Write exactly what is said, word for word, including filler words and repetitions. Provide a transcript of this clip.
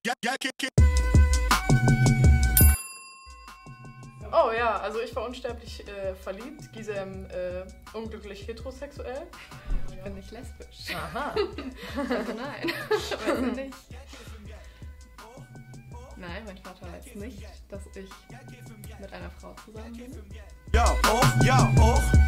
Oh ja, also ich war unsterblich äh, verliebt, Gisem äh, unglücklich heterosexuell. Bin ich lesbisch? Aha. Also nein, weiß ich nicht. Nein, mein Vater weiß nicht, dass ich mit einer Frau zusammen bin. Ja, auch, ja, auch.